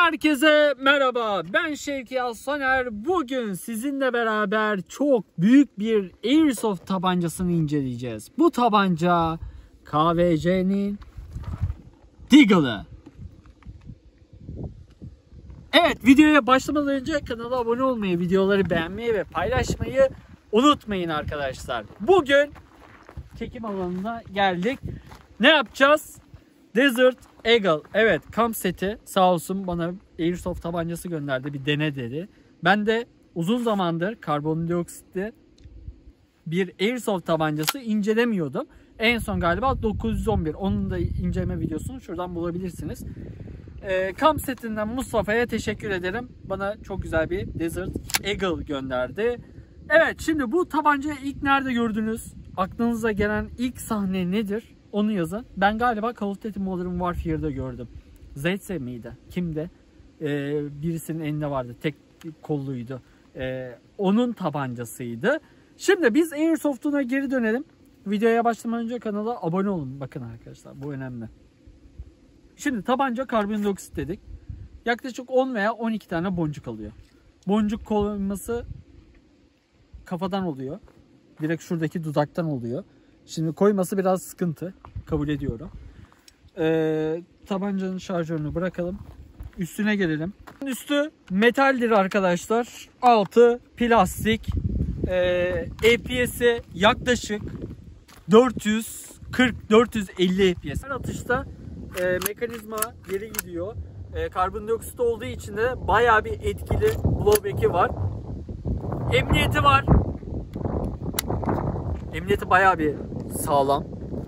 Herkese merhaba, ben Şevki Soner. Bugün sizinle beraber çok büyük bir Airsoft tabancasını inceleyeceğiz. Bu tabanca KVC'nin Deagle'ı. Evet, videoya başlamadan önce kanala abone olmayı, videoları beğenmeyi ve paylaşmayı unutmayın arkadaşlar. Bugün çekim alanına geldik. Ne yapacağız? Desert Eagle. Evet, kamp seti sağ olsun bana Airsoft tabancası gönderdi, bir dene dedi. Ben de uzun zamandır karbondioksitli bir Airsoft tabancası incelemiyordum. En son galiba 911. Onun da inceleme videosunu şuradan bulabilirsiniz. Kamp setinden Mustafa'ya teşekkür ederim. Bana çok güzel bir Desert Eagle gönderdi. Evet, şimdi bu tabancayı ilk nerede gördünüz? Aklınıza gelen ilk sahne nedir? Onu yazın. Ben galiba Call of Duty Modern Warfare'da gördüm. ZS miydi? Kimdi? Birisinin elinde vardı. Tek kolluydu. Onun tabancasıydı. Şimdi biz Airsoft'una geri dönelim. Videoya başlamadan önce kanala abone olun. Bakın arkadaşlar, bu önemli. Şimdi tabanca karbondioksit dedik. Yaklaşık 10 veya 12 tane boncuk alıyor. Boncuk koyması kafadan oluyor. Direkt şuradaki dudaktan oluyor. Şimdi koyması biraz sıkıntı. Kabul ediyorum. Tabancanın şarjörünü bırakalım. Üstüne gelelim. Üstü metaldir arkadaşlar. Altı plastik. APS'i yaklaşık 440-450 APS. Her atışta mekanizma geri gidiyor. Karbondioksit olduğu için de bayağı bir etkili blowback'i var. Emniyeti var. Emniyeti bayağı bir sağlam.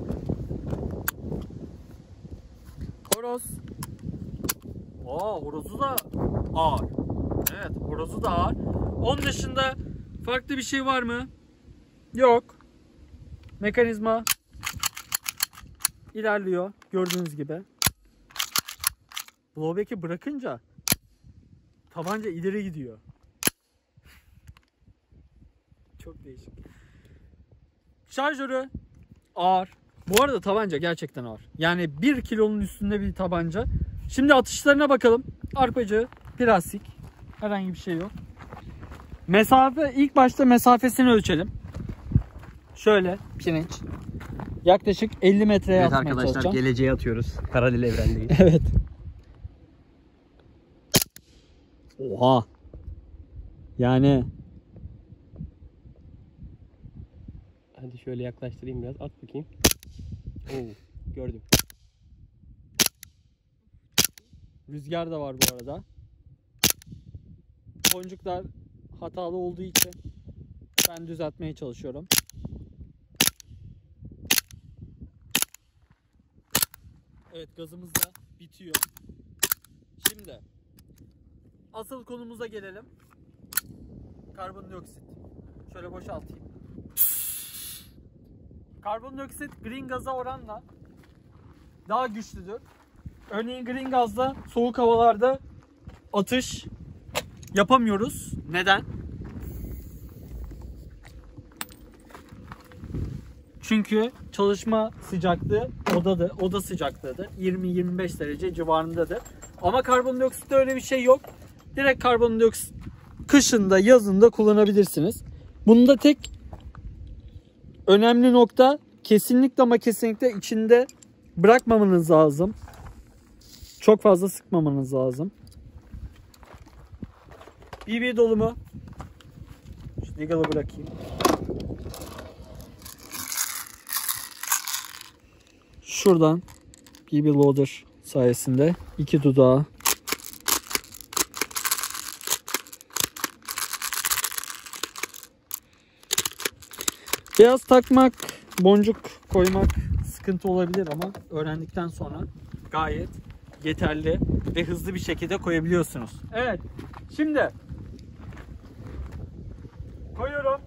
Horoz. Horozu da ağır. Evet, horozu da ağır. Onun dışında farklı bir şey var mı? Yok. Mekanizma ilerliyor gördüğünüz gibi. Blowback'i bırakınca tabanca ileri gidiyor. Çok değişik. Şarjörü ağır. Bu arada tabanca gerçekten ağır. Yani 1 kilonun üstünde bir tabanca. Şimdi atışlarına bakalım. Arpacığı plastik. Herhangi bir şey yok. Mesafe, ilk başta mesafesini ölçelim. Şöyle pirinç. Yaklaşık 50 metreye atmaya çalışacağım. Evet arkadaşlar, geleceğe atıyoruz. Paralel evrendeyiz. Evet. Oha. Yani hadi şöyle yaklaştırayım biraz. At bakayım. Oo, gördüm. rüzgar da var bu arada. Boncuklar hatalı olduğu için ben düzeltmeye çalışıyorum. Evet, gazımız da bitiyor. Şimdi asıl konumuza gelelim. Karbondioksit. Şöyle boşaltayım. Karbondioksit green gaza oranla daha güçlüdür. Örneğin green gazla soğuk havalarda atış yapamıyoruz. Neden? Çünkü çalışma sıcaklığı oda sıcaklığıdır. 20-25 derece civarındadır. Ama karbondioksitte öyle bir şey yok. Direkt karbondioksit kışında, yazında kullanabilirsiniz. Bunda tek önemli nokta, kesinlikle ama kesinlikle içinde bırakmamanız lazım. Çok fazla sıkmamanız lazım. BB dolumu. Şu Deagle'ı bırakayım. Şuradan BB loader sayesinde 2 dudağı beyaz takmak, boncuk koymak sıkıntı olabilir ama öğrendikten sonra gayet yeterli ve hızlı bir şekilde koyabiliyorsunuz. Evet, şimdi koyuyorum.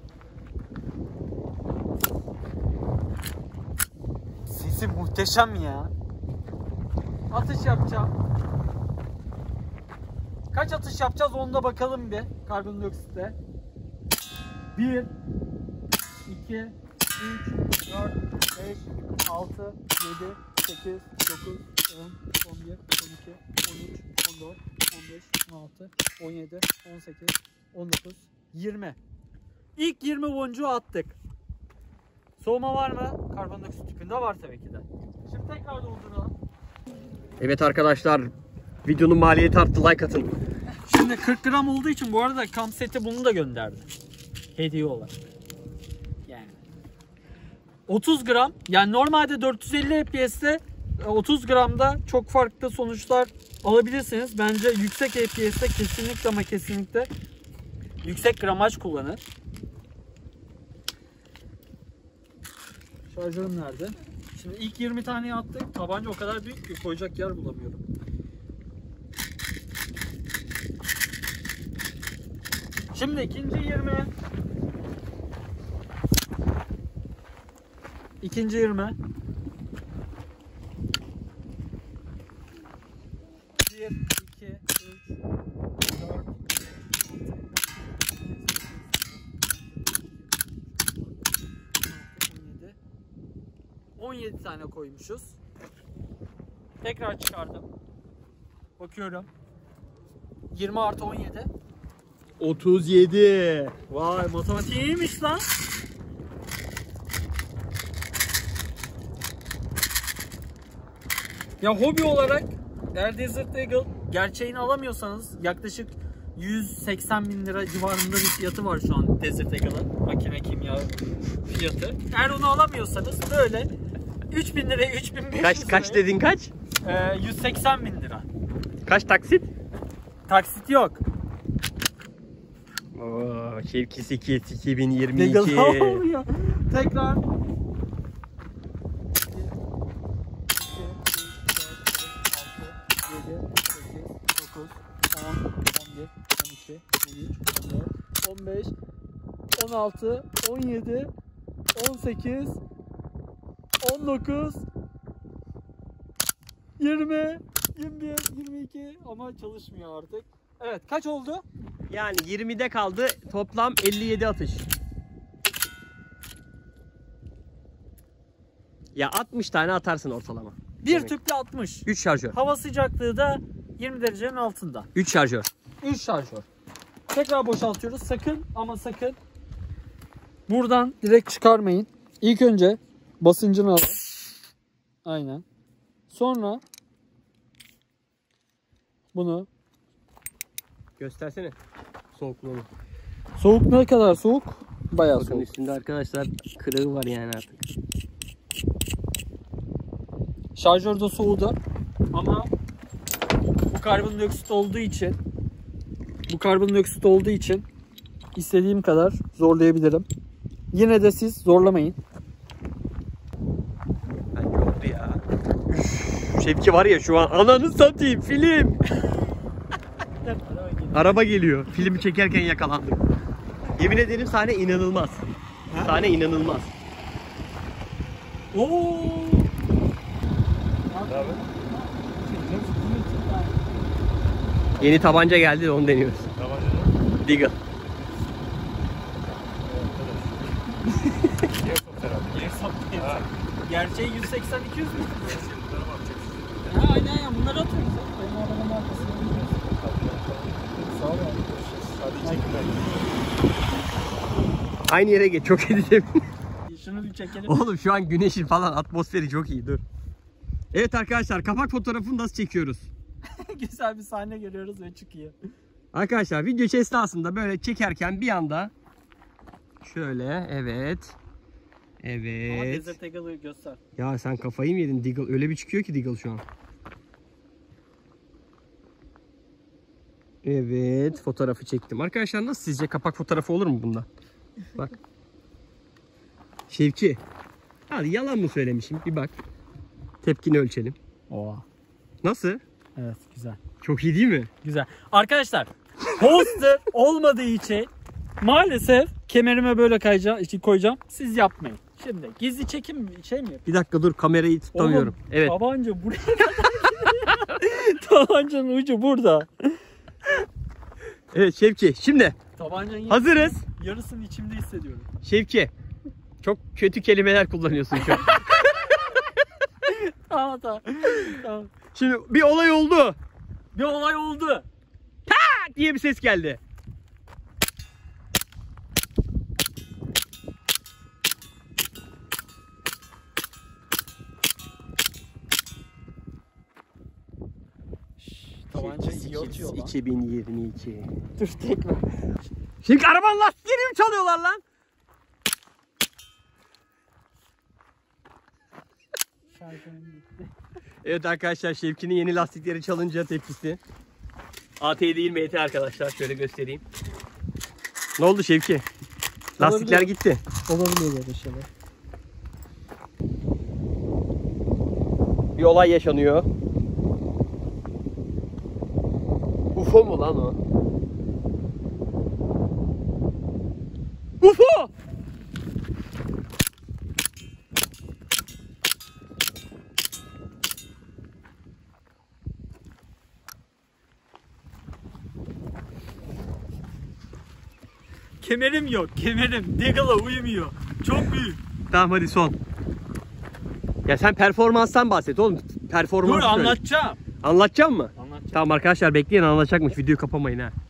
Sesi muhteşem ya. Atış yapacağım. Kaç atış yapacağız onu da bakalım bir karbondioksitte. 1 2 3 4 5 6 6, 7, 8, 9, 10, 11, 12, 13, 14, 15, 16, 17, 18, 19, 20. İlk 20 boncuğu attık. Soğuma var mı? Karbondioksit tüpünde var tabii ki de. Şimdi tekrar dolduralım. Evet arkadaşlar, videonun maliyeti arttı, like atın. Şimdi 40 gram olduğu için bu arada kamp seti bunu da gönderdi. Hediye olarak. Yani 30 gram, yani normalde 450 FPS'te 30 gramda çok farklı sonuçlar alabilirsiniz. Bence yüksek FPS'te kesinlikle ama kesinlikle yüksek gramaj kullanın. Şarjörüm nerede? Şimdi ilk 20 tane attık. Tabanca o kadar büyük ki koyacak yer bulamıyorum. Şimdi ikinci 20. İkinci 20. 1, 2, 3, 4, 17 tane koymuşuz. Tekrar çıkardım. Bakıyorum. 20 artı 17. 37. Vay, matematiği iyiymiş lan. Ya hobi olarak eğer Desert Eagle gerçeğini alamıyorsanız yaklaşık 180 bin lira civarında bir fiyatı var şu an Desert Eagle'ın makine kimya fiyatı. Eğer onu alamıyorsanız böyle 3000 liraya 3500 Kaç dedin kaç? 180 bin lira. Kaç taksit? Taksit yok. Oo, Şevki 8 2022. Eagle olmuyor. Tekrar 15, 16, 17, 18, 19, 20, 21, 22 ama çalışmıyor artık. Evet, kaç oldu? Yani 20'de kaldı, toplam 57 atış. Ya 60 tane atarsın ortalama. Bir Demek. tüple 60. 3 şarjör. Hava sıcaklığı da 20 derecenin altında. 3 şarjör. 3 şarjör. Tekrar boşaltıyoruz. Sakın ama sakın buradan direkt çıkarmayın. İlk önce basıncını alın. Aynen. Sonra bunu Göstersene soğukluğunu. soğuk, ne kadar soğuk? Bayağı Bakın soğuk. üstünde arkadaşlar kırığı var yani artık. Şarjör de soğudu. Ama bu karbondioksit olduğu için istediğim kadar zorlayabilirim. Yine de siz zorlamayın. Bence oldu ya. Şevki var ya şu an ananı satayım film. Araba geliyor. Filmi çekerken yakalandık. Yemin ederim sahne inanılmaz. Sahne inanılmaz. Oo! Yeni tabanca geldi de onu deniyoruz. Tabanca ne? Deagle. Gerçeği 180-200 mü? Ha, aynen bunları atıyoruz. Benim arabanın arkasında. Sağ ol abi. Hadi çekimler. Aynı yere geç. Çok edeceğim. Şunu bir çekelim. Oğlum şu an güneşin falan atmosferi çok iyi. Dur. Evet arkadaşlar, kapak fotoğrafını nasıl çekiyoruz? Güzel bir sahne görüyoruz ve çıkıyor. Arkadaşlar video esnasında böyle çekerken bir anda şöyle evet. Ama Evet. Desert Eagle'ı göster. Ya sen kafayı mı yedin Deagle? Öyle bir çıkıyor ki Deagle şu an. Evet, fotoğrafı çektim. Arkadaşlar nasıl sizce, kapak fotoğrafı olur mu bunda? Bak. Şevki. Hadi yalan mı söylemişim? Bir bak. Tepkini ölçelim. Oha. Nasıl? Evet, güzel. Çok iyi değil mi? Güzel. Arkadaşlar, holster olmadığı için maalesef kemerime böyle koyacağım. Siz yapmayın. Şimdi gizli çekim şey mi yapayım? Bir dakika dur, kamerayı tutamıyorum. Oğlum, Evet. tabanca buraya kadar. Tabancanın ucu burada. Evet Şevki. Şimdi Tabancanın hazırız. yarısını içimde hissediyorum. Şevki. Çok kötü kelimeler kullanıyorsun şu an. Tamam. Şimdi bir olay oldu. Bir olay oldu. Tak diye bir ses geldi. Tabanca iyi atıyor lan. 2022. Dur tekrar. Şimdi arabanın lastiklerini mi çalıyorlar lan? Şarkının gitti. Evet arkadaşlar, Şevki'nin yeni lastikleri çalınca tepkisi. AT değil MT arkadaşlar, şöyle göstereyim. Ne oldu Şevki? Lastikler gitti. Olabiliyor böyle şeyler. Bir olay yaşanıyor. UFO mu lan o? UFO! Kemerim yok, kemerim. Deagle'a uymuyor. Çok büyük. Tamam hadi son. Ya sen performanstan bahset oğlum. Performans Dur söyle. anlatacağım. Anlatacağım mı? Anlatacağım. Tamam arkadaşlar, bekleyin, anlatacakmış. Videoyu kapamayın ha.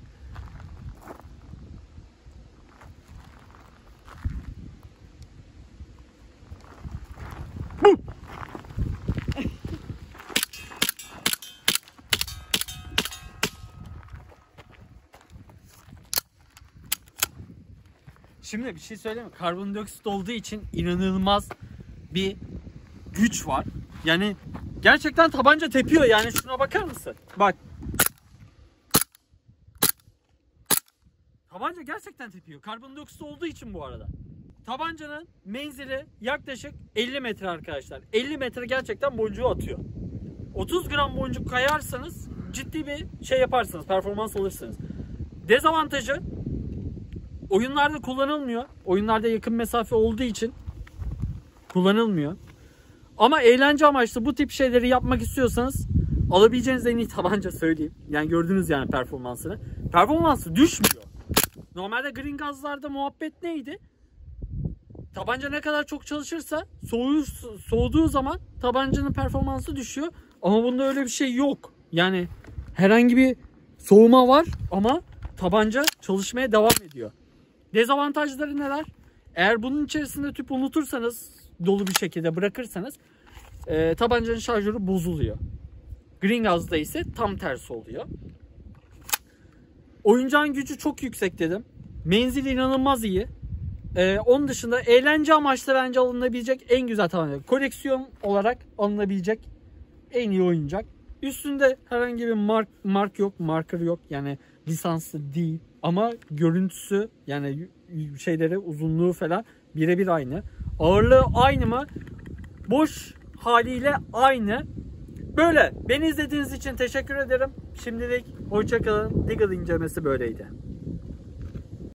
Şimdi bir şey söyleyeyim mi? Karbondioksit olduğu için inanılmaz bir güç var. Yani gerçekten tabanca tepiyor, yani şuna bakar mısın? Bak. Tabanca gerçekten tepiyor. Karbondioksit olduğu için bu arada. Tabancanın menzili yaklaşık 50 metre arkadaşlar. 50 metre gerçekten boncuğu atıyor. 30 gram boncuk kayarsanız ciddi bir şey yaparsınız, performans alırsınız. Dezavantajı, oyunlarda kullanılmıyor. Oyunlarda yakın mesafe olduğu için kullanılmıyor. Ama eğlence amaçlı bu tip şeyleri yapmak istiyorsanız alabileceğiniz en iyi tabanca söyleyeyim. Yani gördünüz yani performansını. Performansı düşmüyor. Normalde green gazlarda muhabbet neydi? Tabanca ne kadar çok çalışırsa soğuduğu zaman tabancanın performansı düşüyor. Ama bunda öyle bir şey yok. Yani herhangi bir soğuma var ama tabanca çalışmaya devam ediyor. Dezavantajları neler? Eğer bunun içerisinde tüp unutursanız, dolu bir şekilde bırakırsanız tabancanın şarjörü bozuluyor. Green gazda ise tam tersi oluyor. Oyuncağın gücü çok yüksek dedim. Menzili inanılmaz iyi. Onun dışında eğlence amaçlı bence alınabilecek en güzel tabanca. Koleksiyon olarak alınabilecek en iyi oyuncak. Üstünde herhangi bir mark yok, marker yok. Yani lisanslı değil. Ama görüntüsü, yani şeyleri, uzunluğu falan birebir aynı. Ağırlığı aynı mı? Boş haliyle aynı. Böyle. Beni izlediğiniz için teşekkür ederim. Şimdilik hoşça kalın. Deagle incelemesi böyleydi.